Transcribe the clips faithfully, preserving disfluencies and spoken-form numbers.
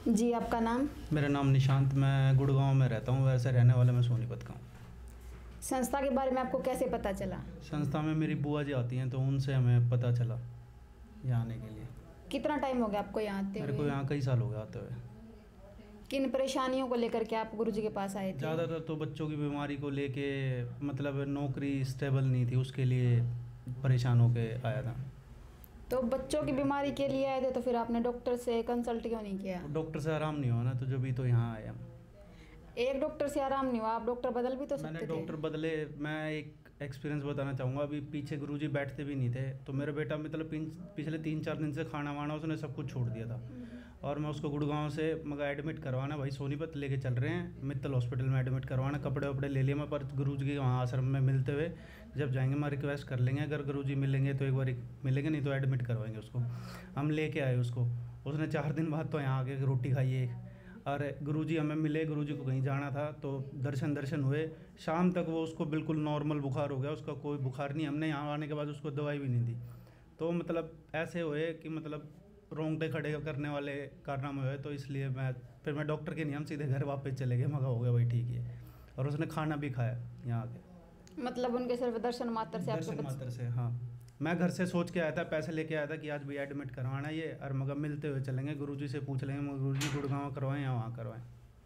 जी, आपका नाम? मेरा नाम निशांत, मैं गुड़गांव में रहता हूँ। वैसे रहने वाला मैं सोनीपत का हूँ। संस्था के बारे में आपको कैसे पता चला? संस्था में मेरी बुआ जी आती हैं तो उनसे हमें पता चला यहाँ आने के लिए। कितना टाइम हो गया आपको यहाँ आते हुए? मेरे को यहाँ कई साल हो गए आते हुए। किन परेशानियों को लेकर के आप गुरुजी के पास आए थे? ज़्यादातर तो बच्चों की बीमारी को लेके, मतलब नौकरी स्टेबल नहीं थी, उसके लिए परेशान होके आया था। तो बच्चों की बीमारी के लिए आए थे, तो फिर आपने डॉक्टर से कंसल्ट क्यों नहीं किया? डॉक्टर से आराम नहीं हुआ ना, तो जो भी तो यहाँ आया। एक डॉक्टर से आराम नहीं हुआ, आप डॉक्टर बदल भी तो सकते थे। मैंने डॉक्टर बदले। मैं एक एक्सपीरियंस बताना चाहूँगा। अभी पीछे गुरुजी बैठते भी नहीं थे, तो मेरा बेटा मतलब पिछले तीन चार दिन से खाना वाना उसने सब कुछ छोड़ दिया था। और मैं उसको गुड़गांव से मगर एडमिट करवाना, भाई सोनीपत लेके चल रहे हैं, मित्तल हॉस्पिटल में एडमिट करवाना। कपड़े वपड़े ले लिए मैं, पर गुरुजी के वहाँ आश्रम में मिलते हुए जब जाएंगे मैं रिक्वेस्ट कर लेंगे, अगर गुरुजी मिलेंगे तो एक बार मिलेंगे, नहीं तो एडमिट करवाएंगे उसको। हम लेके आए उसको, उसने चार दिन बाद तो यहाँ आके रोटी खाई एक। और गुरुजी हमें मिले, गुरुजी को कहीं जाना था तो दर्शन दर्शन हुए। शाम तक वो उसको बिल्कुल नॉर्मल बुखार हो गया, उसका कोई बुखार नहीं। हमने यहाँ आने के बाद उसको दवाई भी नहीं दी। तो मतलब ऐसे हुए कि मतलब रोंगटे खड़े करने वाले कारनामे हुए। तो इसलिए मैं फिर मैं डॉक्टर के नहीं, हम सीधे घर वापस चले गए। मगा हो गया भाई ठीक है। और उसने खाना भी खाया यहाँ आके। मतलब उनके सिर्फ दर्शन मात्र से आपके दर्शन मात्र से, हाँ। मैं घर से सोच के आया था, पैसे लेके आया था कि आज भैया एडमिट करवाना ये, और मगर मिलते हुए चलेंगे, गुरुजी से पूछ लेंगे, मगर गुरुजी गुड़गांव करवाएं या वहाँ करवाएं।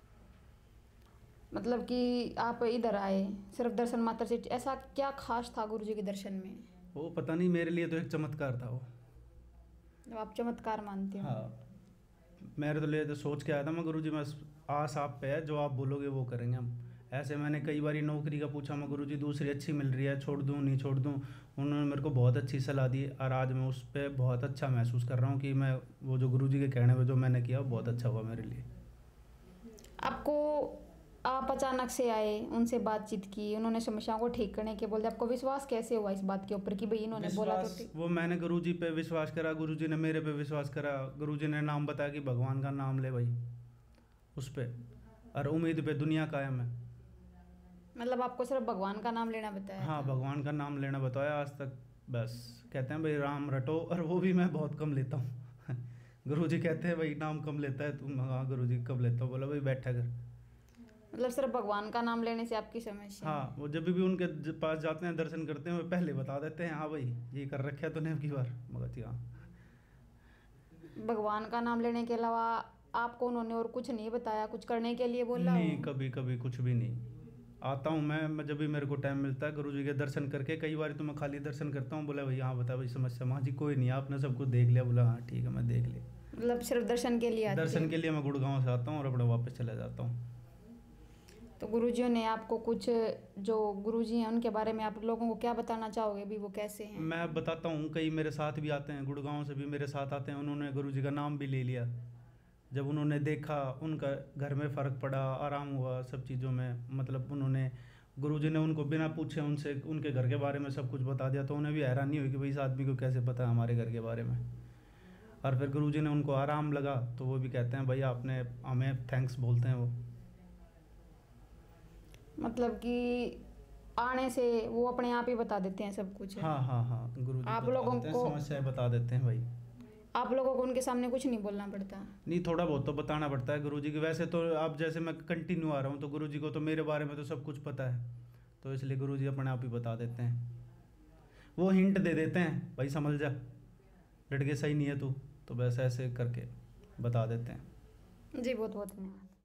मतलब कि आप इधर आए सिर्फ दर्शन मात्र से, ऐसा क्या खास था गुरुजी के दर्शन में? वो पता नहीं, मेरे लिए तो एक चमत्कार था वो। जब आप चमत्कार मानते हो? हाँ, मेरे तो लिए तो सोच के आया था मैं, गुरुजी मैं आस आप पे है, जो आप बोलोगे वो करेंगे हम। ऐसे मैंने कई बार नौकरी का पूछा, मैं गुरुजी दूसरी अच्छी मिल रही है, छोड़ दूँ नहीं छोड़ दूँ। उन्होंने मेरे को बहुत अच्छी सलाह दी, और आज मैं उस पर बहुत अच्छा महसूस कर रहा हूँ कि मैं वो जो गुरुजी के कहने पे जो मैंने किया वो बहुत अच्छा हुआ मेरे लिए। आपको, आप अचानक से आए, उनसे बातचीत की, उन्होंने समस्याओं को ठीक करने के बोले, आपको विश्वास कैसे हुआ इस बात के ऊपर कि भाई इन्होंने बोला तो ठीक? वो मैंने गुरुजी पे विश्वास करा, गुरुजी ने मेरे पे विश्वास करा। गुरुजी ने नाम बताया कि भगवान का नाम ले भाई, उस पर, और उम्मीद पे दुनिया कायम है। मतलब आपको सिर्फ भगवान का नाम लेना बताया? हाँ, भगवान का नाम लेना बताया आज तक। बस कहते हैं भाई राम रटो, और वो भी मैं बहुत कम लेता हूँ। गुरुजी कहते हैं भाई नाम कम लेता है तुम। हाँ गुरुजी कब लेता हूँ, बोला भाई बैठा कर। मतलब सिर्फ भगवान का नाम लेने से आपकी समस्या? हाँ, वो जब भी उनके पास जाते हैं दर्शन करते हैं, वो पहले बता देते हैं हाँ भाई ये कर रखा है तूने अब की बार। मगर जी हाँ। भगवान का नाम लेने के अलावा आपको उन्होंने और कुछ नहीं बताया, कुछ करने के लिए बोला? नहीं, कभी कभी कुछ भी नहीं। आता हूँ मैं, मैं जब भी मेरे को टाइम मिलता है गुरुजी के दर्शन करके। कई बार तो मैं खाली दर्शन करता हूँ। बोला भाई हाँ बता भाई समस्या। माँ जी कोई नहीं, आपने सब कुछ देख लिया। बोला हाँ ठीक है मैं देख लिया। मतलब सिर्फ दर्शन के लिए आते? दर्शन के लिए मैं गुड़गांव से आता हूँ और अपना वापस चला जाता हूँ। तो गुरुजियों ने आपको कुछ, जो गुरुजी हैं उनके बारे में आप लोगों को क्या बताना चाहोगे भी, वो कैसे हैं? मैं बताता हूँ, कई मेरे साथ भी आते हैं, गुड़गांव से भी मेरे साथ आते हैं। उन्होंने गुरुजी का नाम भी ले लिया। जब उन्होंने देखा उनका घर में फ़र्क पड़ा, आराम हुआ सब चीज़ों में। मतलब उन्होंने, गुरुजी ने उनको बिना पूछे उनसे उनके घर के बारे में सब कुछ बता दिया। तो उन्हें भी हैरानी हुई कि भाई इस आदमी को कैसे पता है हमारे घर के बारे में। और फिर गुरुजी ने उनको आराम लगा तो वो भी कहते हैं भाई आपने हमें थैंक्स बोलते हैं वो। मतलब कि आने से वो अपने आप ही बता देते हैं सब कुछ? हाँ हाँ हाँ, गुरुजी आप लोगों को समस्याएं बता देते हैं भाई। आप लोगों को उनके सामने कुछ नहीं बोलना पड़ता? नहीं, थोड़ा बहुत तो बताना पड़ता है गुरुजी की। वैसे तो अब जैसे मैं कंटिन्यू आ रहा हूँ तो गुरुजी को तो मेरे बारे में तो सब कुछ पता है, तो इसलिए गुरुजी अपने आप ही बता देते हैं। वो हिंट दे देते हैं भाई समझ जा, लड़के सही नहीं है तू, तो बस ऐसे करके बता देते हैं। जी, बहुत बहुत धन्यवाद।